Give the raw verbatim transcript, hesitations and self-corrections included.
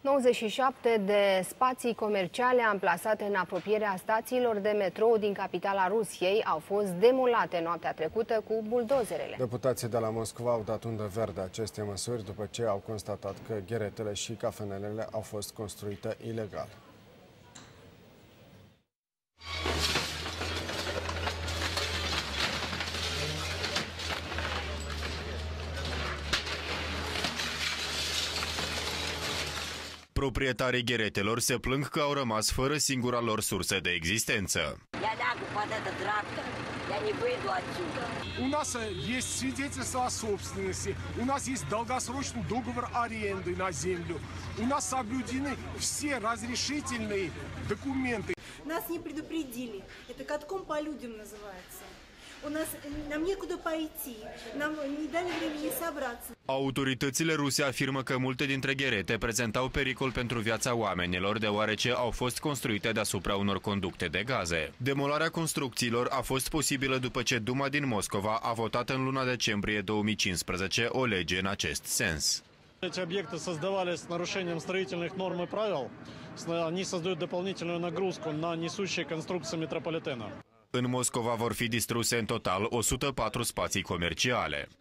nouăzeci și șapte de spații comerciale amplasate în apropierea stațiilor de metrou din capitala Rusiei au fost demolate noaptea trecută cu buldozerele. Deputații de la Moscova au dat undă verde aceste măsuri după ce au constatat că gheretele și cafenelele au fost construite ilegal. Proprietarii gheretelor se plâng că au rămas fără singura lor sursă de existență. У нас есть свидетельство о собственности, у нас есть долгосрочный договор аренды на землю, у нас соблюдены все разрешительные документы. Нас не предупредили, это катком по людям называется. У нас, нам некуда пойти, нам не дали времени собраться. Autoritățile ruse afirmă că multe dintre gherete prezentau pericol pentru viața oamenilor, deoarece au fost construite deasupra unor conducte de gaze. Demolarea construcțiilor a fost posibilă după ce Duma din Moscova a votat în luna decembrie două mii cincisprezece o lege în acest sens. Эти объекты создавались с нарушением строительных норм и правил. Они создают дополнительную нагрузку на несущие конструкции метрополитена. În Moscova vor fi distruse în total o sută patru spații comerciale.